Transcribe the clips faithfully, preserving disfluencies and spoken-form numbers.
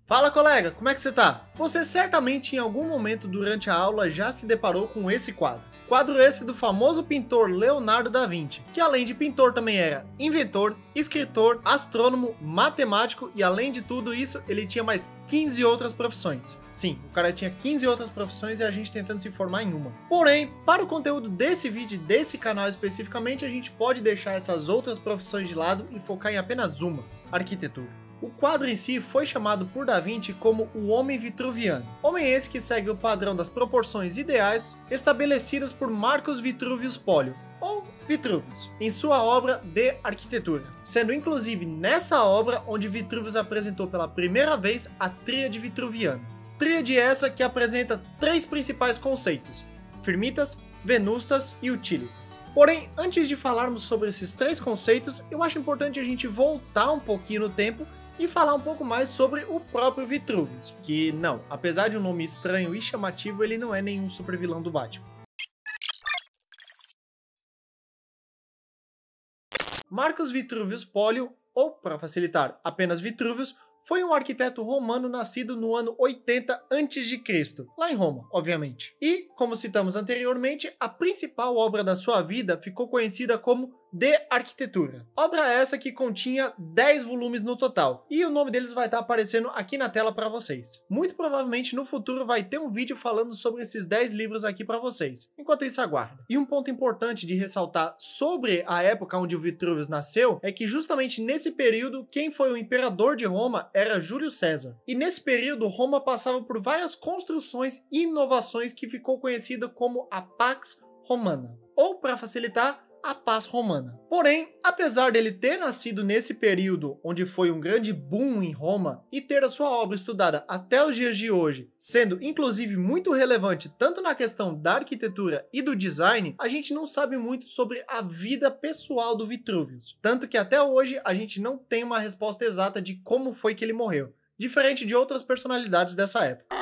Fala colega, como é que você tá? Você certamente em algum momento durante a aula já se deparou com esse quadro. Quadro esse do famoso pintor Leonardo da Vinci, que além de pintor também era inventor, escritor, astrônomo, matemático e além de tudo isso, ele tinha mais quinze outras profissões. Sim, o cara tinha quinze outras profissões e a gente tentando se formar em uma. Porém, para o conteúdo desse vídeo, desse canal especificamente, a gente pode deixar essas outras profissões de lado e focar em apenas uma, arquitetura. O quadro em si foi chamado por Da Vinci como o Homem Vitruviano. Homem esse que segue o padrão das proporções ideais estabelecidas por Marcus Vitruvius Polio, ou Vitruvius, em sua obra De Arquitetura, sendo inclusive nessa obra onde Vitruvius apresentou pela primeira vez a Tríade Vitruviana. Tríade essa que apresenta três principais conceitos: firmitas, venustas e utilitas. Porém, antes de falarmos sobre esses três conceitos, eu acho importante a gente voltar um pouquinho no tempo e falar um pouco mais sobre o próprio Vitruvius, que não, apesar de um nome estranho e chamativo, ele não é nenhum super vilão do Batman. Marcus Vitruvius Polio, ou para facilitar, apenas Vitruvius, foi um arquiteto romano nascido no ano oitenta antes de Cristo, lá em Roma, obviamente. E, como citamos anteriormente, a principal obra da sua vida ficou conhecida como De Arquitetura. Obra essa que continha dez volumes no total, e o nome deles vai estar aparecendo aqui na tela para vocês. Muito provavelmente no futuro vai ter um vídeo falando sobre esses dez livros aqui para vocês. Enquanto isso, aguarda. E um ponto importante de ressaltar sobre a época onde o Vitruvius nasceu é que justamente nesse período quem foi o imperador de Roma era Júlio César. E nesse período Roma passava por várias construções e inovações que ficou conhecida como a Pax Romana, ou para facilitar, a paz romana. Porém, apesar dele ter nascido nesse período onde foi um grande boom em Roma e ter a sua obra estudada até os dias de hoje, sendo inclusive muito relevante tanto na questão da arquitetura e do design, a gente não sabe muito sobre a vida pessoal do Vitruvius. Tanto que até hoje a gente não tem uma resposta exata de como foi que ele morreu, diferente de outras personalidades dessa época.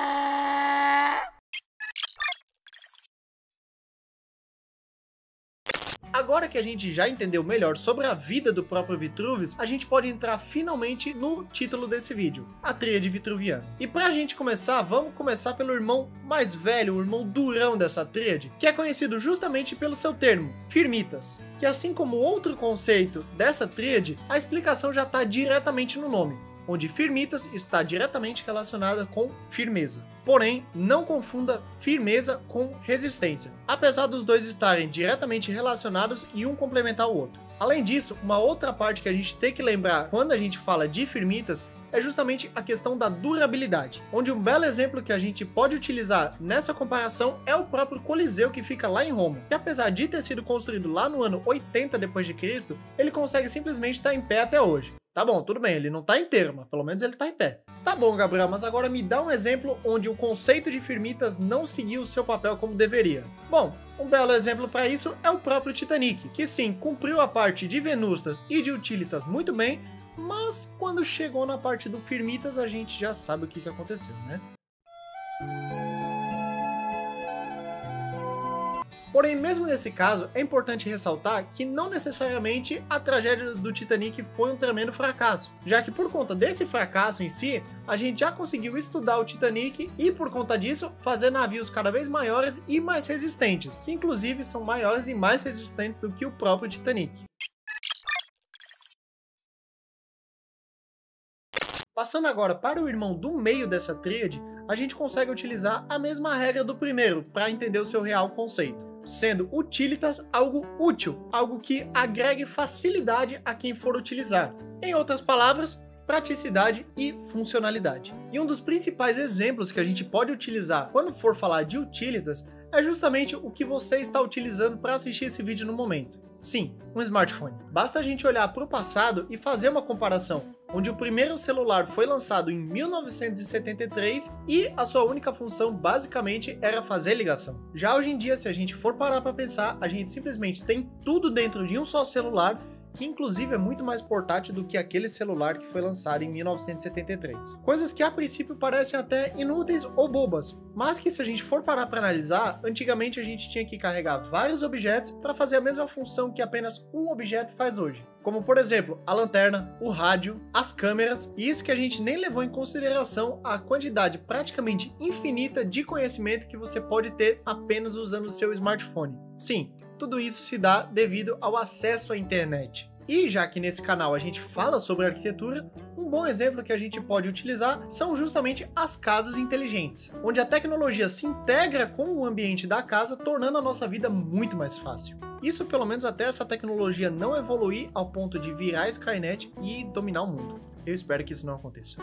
Agora que a gente já entendeu melhor sobre a vida do próprio Vitruvius, a gente pode entrar finalmente no título desse vídeo, a Tríade Vitruviana. E pra gente começar, vamos começar pelo irmão mais velho, o irmão durão dessa tríade, que é conhecido justamente pelo seu termo, firmitas, que assim como outro conceito dessa tríade, a explicação já está diretamente no nome, onde firmitas está diretamente relacionada com firmeza. Porém, não confunda firmeza com resistência, apesar dos dois estarem diretamente relacionados e um complementar o outro. Além disso, uma outra parte que a gente tem que lembrar quando a gente fala de firmitas é justamente a questão da durabilidade, onde um belo exemplo que a gente pode utilizar nessa comparação é o próprio Coliseu que fica lá em Roma, que apesar de ter sido construído lá no ano oitenta depois de Cristo, ele consegue simplesmente estar em pé até hoje. Tá bom, tudo bem, ele não tá inteiro, mas pelo menos ele tá em pé. Tá bom, Gabriel, mas agora me dá um exemplo onde o conceito de firmitas não seguiu o seu papel como deveria. Bom, um belo exemplo para isso é o próprio Titanic, que sim, cumpriu a parte de venustas e de utilitas muito bem, mas quando chegou na parte do firmitas a gente já sabe o que, que aconteceu, né? Porém, mesmo nesse caso, é importante ressaltar que não necessariamente a tragédia do Titanic foi um tremendo fracasso, já que por conta desse fracasso em si, a gente já conseguiu estudar o Titanic e por conta disso, fazer navios cada vez maiores e mais resistentes, que inclusive são maiores e mais resistentes do que o próprio Titanic. Passando agora para o irmão do meio dessa tríade, a gente consegue utilizar a mesma regra do primeiro para entender o seu real conceito, sendo utilitas algo útil, algo que agregue facilidade a quem for utilizar. Em outras palavras, praticidade e funcionalidade. E um dos principais exemplos que a gente pode utilizar quando for falar de utilitas é justamente o que você está utilizando para assistir esse vídeo no momento. Sim, um smartphone. Basta a gente olhar para o passado e fazer uma comparação, onde o primeiro celular foi lançado em mil novecentos e setenta e três e a sua única função basicamente era fazer ligação. Já hoje em dia, se a gente for parar para pensar, a gente simplesmente tem tudo dentro de um só celular que inclusive é muito mais portátil do que aquele celular que foi lançado em mil novecentos e setenta e três. Coisas que a princípio parecem até inúteis ou bobas, mas que se a gente for parar para analisar, antigamente a gente tinha que carregar vários objetos para fazer a mesma função que apenas um objeto faz hoje. Como por exemplo, a lanterna, o rádio, as câmeras, e isso que a gente nem levou em consideração a quantidade praticamente infinita de conhecimento que você pode ter apenas usando o seu smartphone. Sim, tudo isso se dá devido ao acesso à internet. E já que nesse canal a gente fala sobre arquitetura, um bom exemplo que a gente pode utilizar são justamente as casas inteligentes, onde a tecnologia se integra com o ambiente da casa, tornando a nossa vida muito mais fácil. Isso pelo menos até essa tecnologia não evoluir ao ponto de virar Skynet e dominar o mundo. Eu espero que isso não aconteça.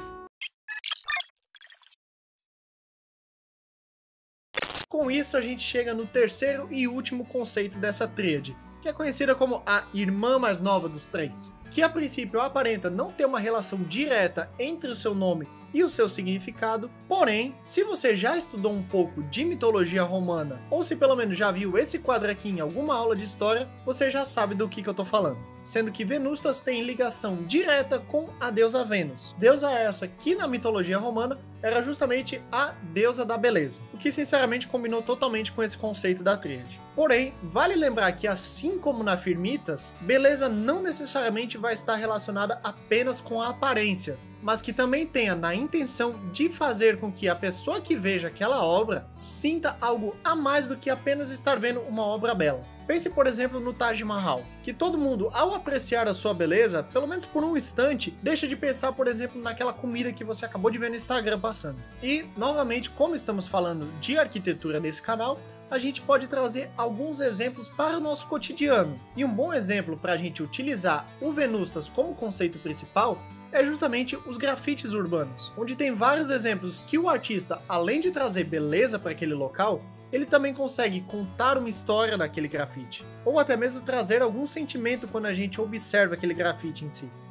Com isso a gente chega no terceiro e último conceito dessa tríade, que é conhecida como a irmã mais nova dos três, que a princípio aparenta não ter uma relação direta entre o seu nome e o seu significado, porém, se você já estudou um pouco de mitologia romana, ou se pelo menos já viu esse quadro aqui em alguma aula de história, você já sabe do que, que eu tô falando. Sendo que Venustas tem ligação direta com a deusa Vênus. Deusa essa que na mitologia romana era justamente a deusa da beleza, o que sinceramente combinou totalmente com esse conceito da tríade. Porém, vale lembrar que assim como na Firmitas, beleza não necessariamente vai estar relacionada apenas com a aparência, mas que também tenha na intenção de fazer com que a pessoa que veja aquela obra sinta algo a mais do que apenas estar vendo uma obra bela. Pense, por exemplo, no Taj Mahal, que todo mundo, ao apreciar a sua beleza, pelo menos por um instante, deixa de pensar, por exemplo, naquela comida que você acabou de ver no Instagram passando. E, novamente, como estamos falando de arquitetura nesse canal, a gente pode trazer alguns exemplos para o nosso cotidiano. E um bom exemplo para a gente utilizar o Venustas como conceito principal é justamente os grafites urbanos, onde tem vários exemplos que o artista, além de trazer beleza para aquele local, ele também consegue contar uma história naquele grafite, ou até mesmo trazer algum sentimento quando a gente observa aquele grafite em si.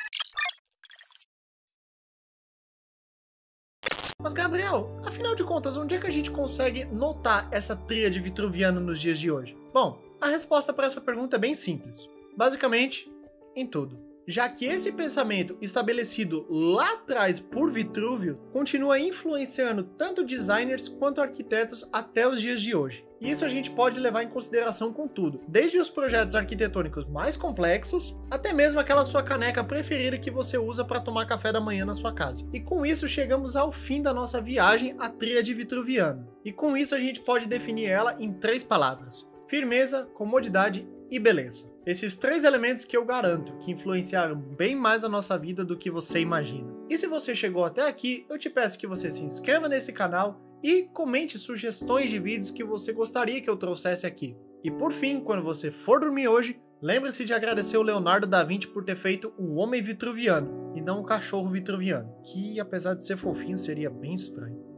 Mas Gabriel, afinal de contas, onde é que a gente consegue notar essa tríade vitruviana nos dias de hoje? Bom, a resposta para essa pergunta é bem simples. Basicamente, em tudo. Já que esse pensamento estabelecido lá atrás por Vitrúvio continua influenciando tanto designers quanto arquitetos até os dias de hoje. E isso a gente pode levar em consideração com tudo, desde os projetos arquitetônicos mais complexos, até mesmo aquela sua caneca preferida que você usa para tomar café da manhã na sua casa. E com isso chegamos ao fim da nossa viagem à tríade vitruviana. E com isso a gente pode definir ela em três palavras: firmeza, comodidade e beleza. Esses três elementos que eu garanto que influenciaram bem mais a nossa vida do que você imagina. E se você chegou até aqui, eu te peço que você se inscreva nesse canal e comente sugestões de vídeos que você gostaria que eu trouxesse aqui. E por fim, quando você for dormir hoje, lembre-se de agradecer o Leonardo da Vinci por ter feito o homem vitruviano e não o cachorro vitruviano, que apesar de ser fofinho seria bem estranho.